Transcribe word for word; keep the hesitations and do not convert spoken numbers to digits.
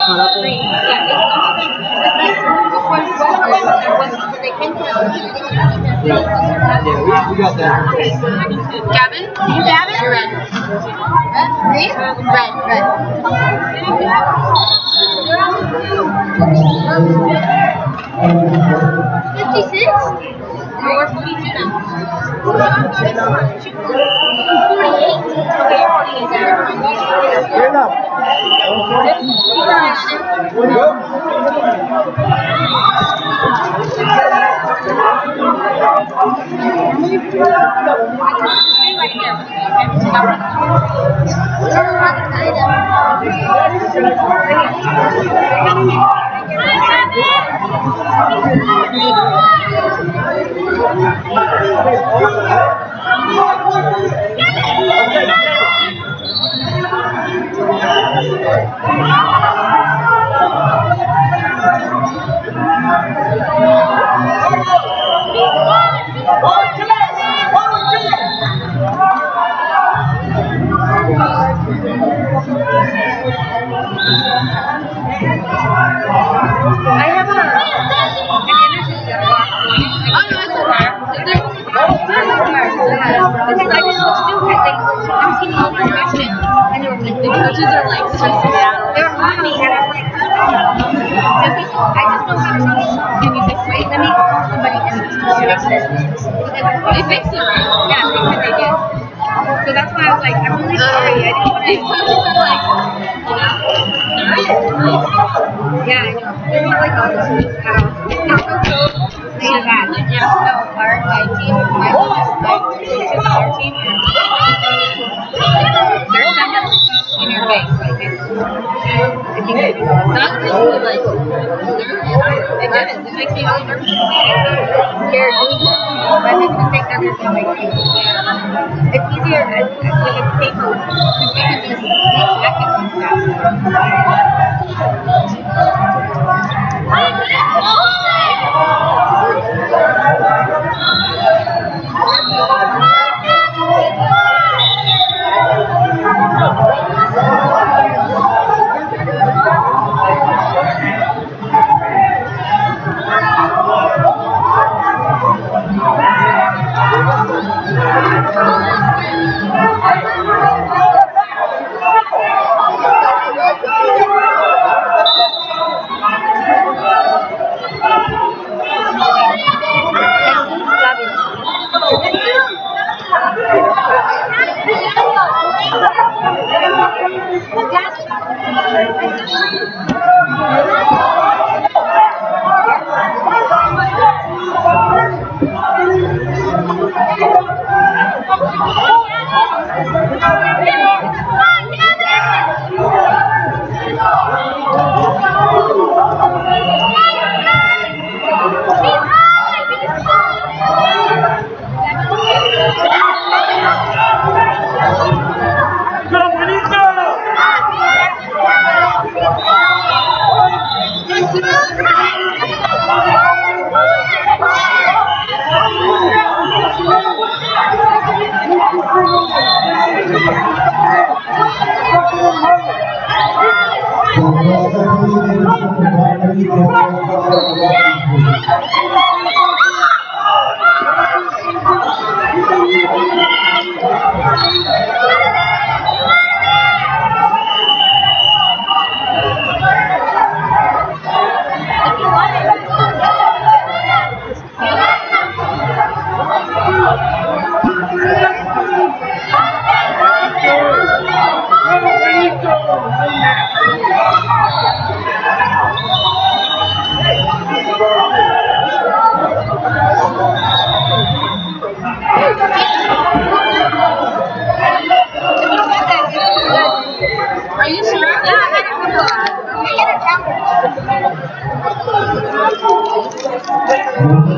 Green. Yeah, Yeah, we, we got that. Gavin? You Gavin? You're red. Red? Green? Red. Red. fifty-six? You're forty-two now. forty-eight? Okay, forty-eight. Fair enough. I have a an energy that walks. Oh no, it's okay. There's because I just look stupid. Like I'm seeing all my questions, and they were like the coaches are like stressing out. They were on me, and I'm like, I just know how to teach. Can you fix it? Let me call somebody and fix it. They fixed it, right? Yeah, they said they did. So that's why I was like, I'm really sorry. I didn't want to. These coaches are like, you know, yeah, I know. They're not like all the students at all. It's not so cool. They are bad. Yeah, no, our my team, my my coaches, our team, they're sending us in your face. Like it's, I think it's not really like it does. It makes me really nervous. I'm scared. If I make a mistake, they're going to make me. Yeah. It's easier when it's paper because you can just make seconds and stuff. Are you sure? Yeah, I had a couple of them. Get a camera.